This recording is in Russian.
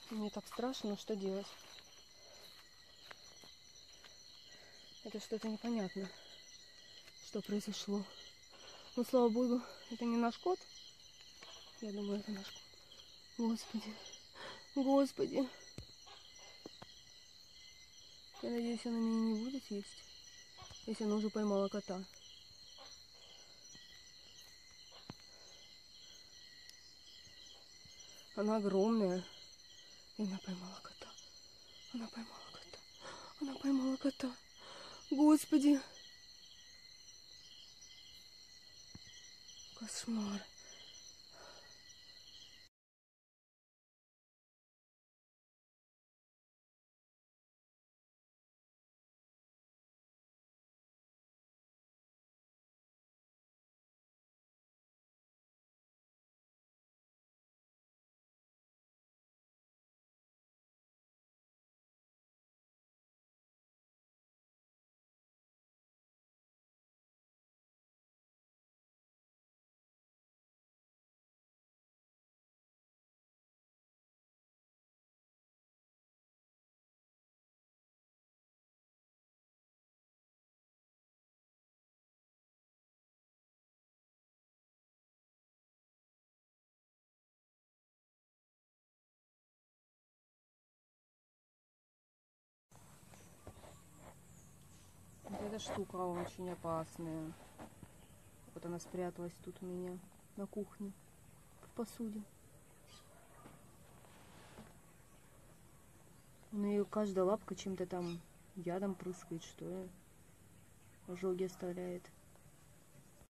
Мне так страшно, но что делать? Это что-то непонятно, что произошло. Ну, слава богу, это не наш кот. Я думаю, это наш кот. Господи, Господи. Я надеюсь, она меня не будет есть, если она уже поймала кота. Она огромная. И она поймала кота. Она поймала кота. Она поймала кота. Господи. Кошмар. Вот эта штука очень опасная. Вот она спряталась тут у меня на кухне, в посуде. У нее каждая лапка чем-то там ядом прыскает, что ли. Ожоги оставляет.